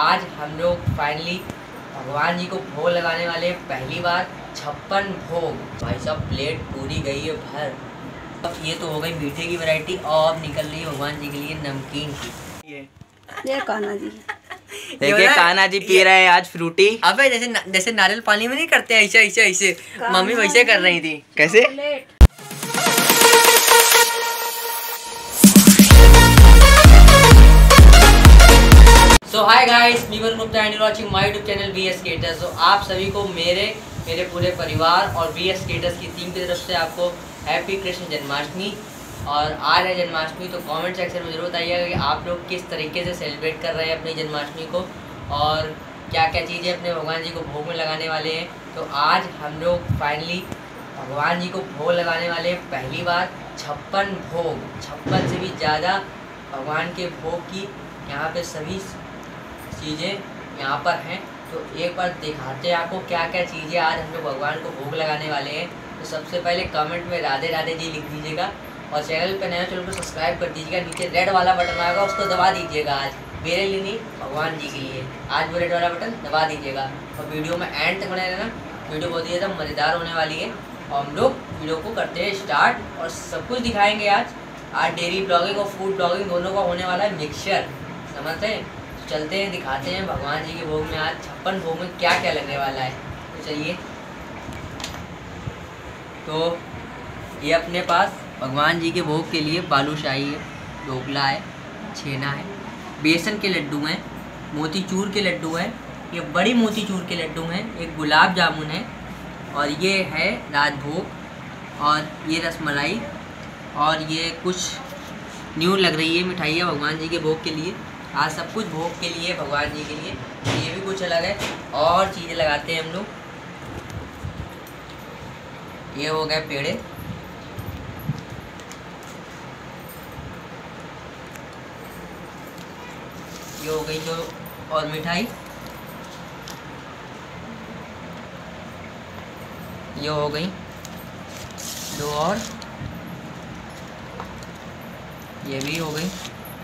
आज हम लोग फाइनली भगवान जी को भोग लगाने वाले हैं। पहली बार 56 भोग। भाई साहब प्लेट पूरी गई है भर। अब ये तो हो गई मीठे की वैरायटी और अब निकल रही है भगवान जी के लिए नमकीन की। ये कान्हा जी देखिए कान्हा जी पी रहे हैं आज फ्रूटी। अबे जैसे नारियल पानी में नहीं करते ऐसे ऐसे ऐसे, मम्मी वैसे कर रही थी। कैसे? सो हाय गाइस, मी वन Gupta and you watching my YouTube channel VS skaters. तो आप सभी को मेरे पूरे परिवार और वीएस स्केटर्स की टीम की तरफ से आपको हैप्पी कृष्ण जन्माष्टमी। और आज है जन्माष्टमी, तो कमेंट सेक्शन में जरूर बताइएगा कि आप लोग किस तरीके से सेलिब्रेट कर रहे हैं अपनी जन्माष्टमी को और क्या क्या चीज़ें अपने भगवान जी को भोग में लगाने वाले हैं। तो आज हम लोग फाइनली भगवान जी को भोग लगाने वाले हैं। पहली बार 56 भोग, 56 से भी ज़्यादा भगवान के भोग की यहाँ पे सभी चीज़ें यहाँ पर हैं। तो एक बार दिखाते हैं आपको क्या क्या चीज़ें आज हम लोग भगवान को भोग लगाने वाले हैं। तो सबसे पहले कमेंट में राधे राधे जी लिख दीजिएगा और चैनल पर नया चैनल को सब्सक्राइब कर दीजिएगा। नीचे रेड वाला बटन आएगा उसको दबा दीजिएगा। आज मेरे लिए नहीं, भगवान जी के लिए आज वो रेड वाला बटन दबा दीजिएगा। और वीडियो में एंड तक बने रहना, वीडियो बहुत ही ज़्यादा मज़ेदार होने वाली है। और हम लोग वीडियो को करते हैं स्टार्ट और सब कुछ दिखाएँगे। आज डेयरी ब्लॉगिंग और फूड ब्लॉगिंग दोनों का होने वाला है मिक्सचर, समझते हैं। चलते हैं दिखाते हैं भगवान जी के भोग में आज 56 भोग में क्या क्या लगने वाला है। तो चलिए, तो ये अपने पास भगवान जी के भोग के लिए बालूशाही है, ढोकला है, छेना है, बेसन के लड्डू हैं, मोतीचूर के लड्डू हैं, ये बड़ी मोतीचूर के लड्डू हैं, एक गुलाब जामुन है और ये है राजभोग और ये रसमलाई और ये कुछ न्यू लग रही है मिठाइयाँ भगवान जी के भोग के लिए। आज सब कुछ भोग के लिए भगवान जी के लिए, ये भी कुछ अलग है और चीज़ें लगाते हैं हम लोग। ये हो गए पेड़े, ये हो गई जो और मिठाई, ये हो गई दो और, ये भी हो गई।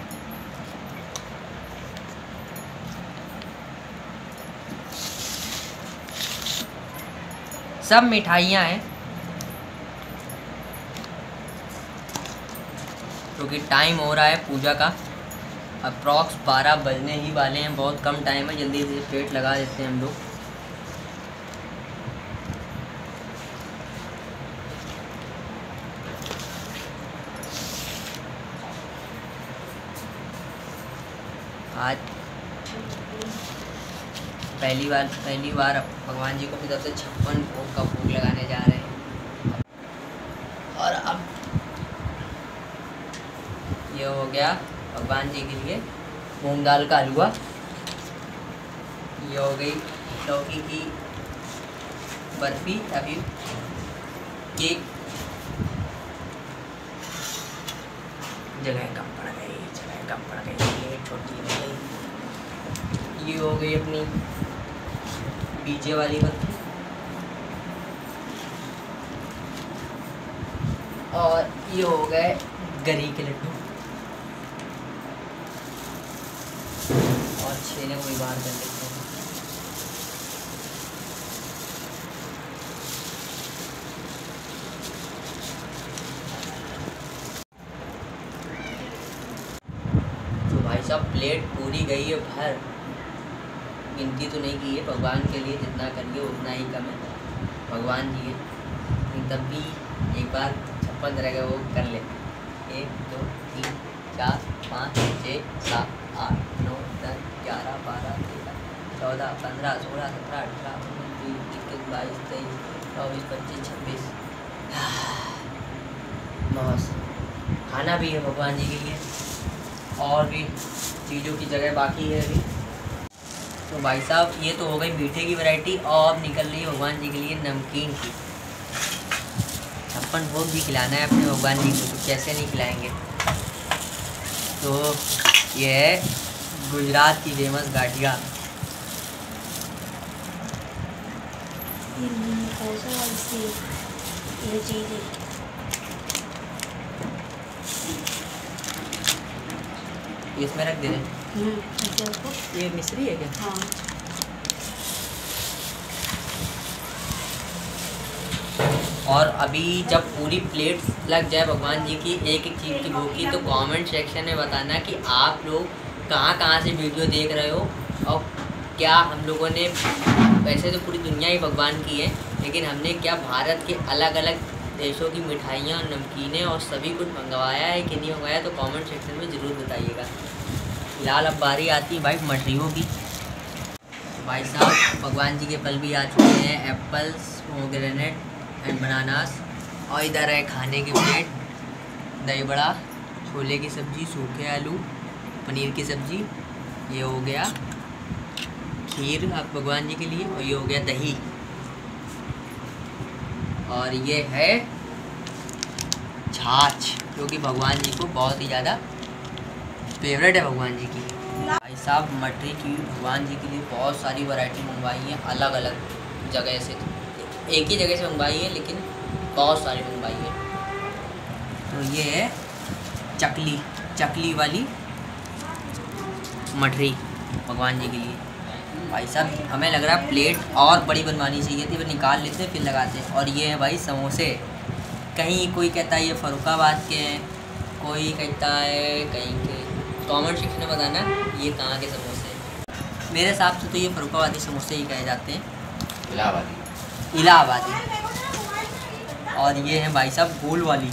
सब मिठाइयाँ हैं क्योंकि टाइम हो रहा है पूजा का। अप्रॉक्स 12 बजने ही वाले हैं, बहुत कम टाइम है, जल्दी से पेट लगा देते हैं हम लोग। आज पहली बार भगवान जी को अपनी तरफ से 56 भोग का भोग लगाने जा रहे हैं। और अब ये हो गया भगवान जी के लिए मूंग दाल का हलवा, ये हो गई लौकी की बर्फी या फिर केक। जगह कम पड़ गई, ये छोटी हो गई। ये हो गई अपनी पीछे वाली बर्फी और ये हो गए गरी के लड्डू और छेने को भी बाहर कर लेते हैं। तो भाई साहब प्लेट पूरी गई है भर। गिनती तो नहीं की है, भगवान के लिए जितना करिए उतना ही कम है, भगवान जी है। लेकिन तब भी एक बार 56 रह गए वो कर ले। 1 2 3 4 5 6 7 8 9 10 11 12 13 14 15 16 17 18 19 20 21 22 23 24 25 26। बस खाना भी है भगवान जी के लिए और भी चीज़ों की जगह बाकी है अभी। तो भाई साहब ये तो हो गई मीठे की वैरायटी और अब निकल रही है भगवान जी के लिए नमकीन की। 56 भोग भी खिलाना है अपने भगवान जी को, तो कैसे नहीं खिलाएंगे। तो ये है गुजरात की फेमस गाठिया। इसमें रख दे रहे। ये मिश्री है क्या? हाँ। और अभी जब पूरी प्लेट लग जाए भगवान जी की एक एक चीज़ की भोग की, तो कमेंट सेक्शन में बताना कि आप लोग कहाँ से वीडियो देख रहे हो। और क्या हम लोगों ने, वैसे तो पूरी दुनिया ही भगवान की है, लेकिन हमने क्या भारत के अलग अलग देशों की मिठाइयाँ, नमकीनें और सभी कुछ मंगवाया है कि नहीं मंगवाया, तो कमेंट सेक्शन में ज़रूर बताइएगा। फिलहाल अब बारी आती है भाई मठरियों की। भाई साहब भगवान जी के फल भी आ चुके हैं, एप्पल्स, पोमेग्रेनेट एंड बनानास। और इधर है खाने की प्लेट, दही बड़ा, छोले की सब्ज़ी, सूखे आलू, पनीर की सब्ज़ी, ये हो गया खीर आप भगवान जी के लिए, और ये हो गया दही, और ये है छाछ जो कि भगवान जी को बहुत ही ज़्यादा फेवरेट है भगवान जी की। भाई साहब मठरी की भगवान जी के लिए बहुत सारी वैरायटी मंगवाई है, अलग अलग जगह से, एक ही जगह से मंगवाई है लेकिन बहुत सारी मंगवाई है। तो ये है चकली वाली मठरी भगवान जी के लिए। भाई साहब हमें लग रहा है प्लेट और बड़ी बनवानी चाहिए थी, वो निकाल लेते फिर लगाते। और ये है भाई समोसे, कहीं कोई कहता है ये फरुखाबाद के हैं, कोई कहता है कहीं के। कमेंट सेक्शन में बताना ये कहाँ के समोसे हैं। मेरे हिसाब से तो ये फरुखाबादी समोसे ही कहे जाते हैं, इलाहाबादी। और ये है भाई साहब गोल वाली।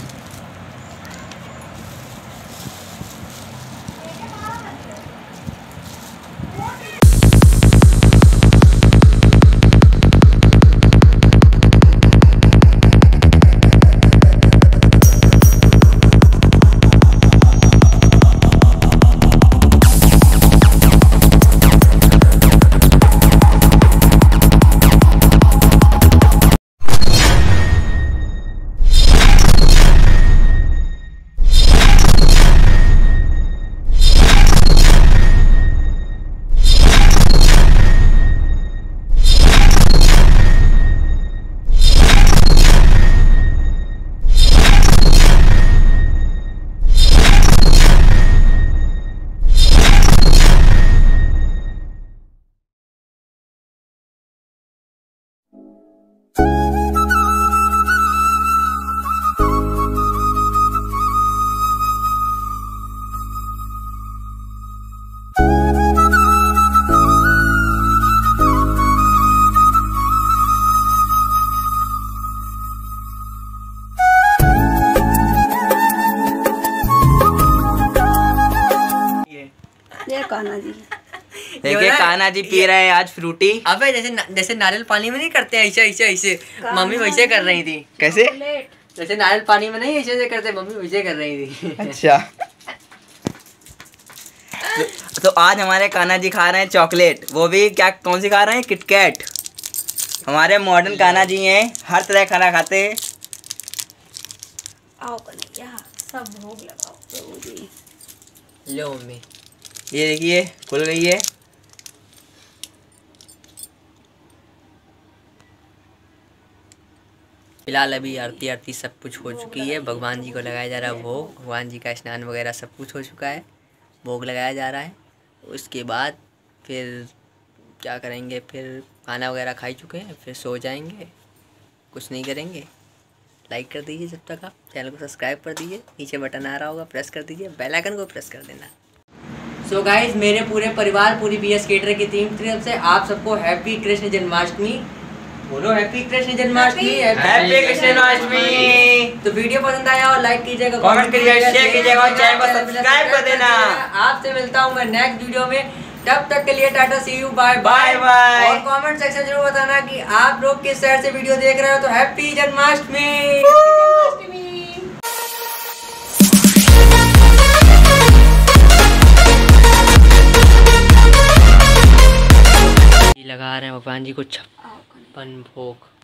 कान्हा जी, देखिए कान्हा जी पी रहे हैं आज फ्रूटी। अबे जैसे नारियल पानी में नहीं करते ऐसे मम्मी वैसे कर रही थी। कैसे? जैसे नारियल पानी में नहीं ऐसे करते, मम्मी वैसे कर रही थी। अच्छा। तो आज हमारे कान्हा जी खा रहे हैं चॉकलेट, वो भी क्या, कौन सी खा रहे हैं? किटकैट। हमारे मॉडर्न कान्हा जी हैं, हर तरह खाना खाते हैं। आओ कन्हैया, सब भोग लगाओ प्रभु जी। लो मम्मी, ये देखिए खुल गई है। फिलहाल अभी आरती सब कुछ हो चुकी है, भगवान जी को लगाया जा रहा है भोग, भगवान जी का स्नान वगैरह सब कुछ हो चुका है, भोग लगाया जा रहा है। उसके बाद फिर क्या करेंगे, फिर खाना वगैरह खा चुके हैं, फिर सो जाएंगे, कुछ नहीं करेंगे। लाइक कर दीजिए, जब तक आप चैनल को सब्सक्राइब कर दीजिए, नीचे बटन आ रहा होगा प्रेस कर दीजिए, बेल आइकन को प्रेस कर देना। सो गाइज, मेरे पूरे परिवार, पूरी BS कैटरर की टीम की तरफ से आप सबको हैप्पी कृष्ण जन्माष्टमी। बोलो हैप्पी कृष्ण जन्माष्टमी, हैप्पी कृष्ण जन्माष्टमी। तो वीडियो पसंद आया और लाइक कीजिएगा, कमेंट कीजिएगा, शेयर कीजिएगा और चैनल को सब्सक्राइब कर देना। आपसे मिलता हूँ मैं नेक्स्ट वीडियो में, तब तक के लिए tata, see you, bye bye bye. और कमेंट सेक्शन जरूर बताना कि आप लोग किस शहर से वीडियो देख रहे हो। तो हैप्पी जन्माष्टमी। लगा रहे हैं भगवान जी को 56 भोग।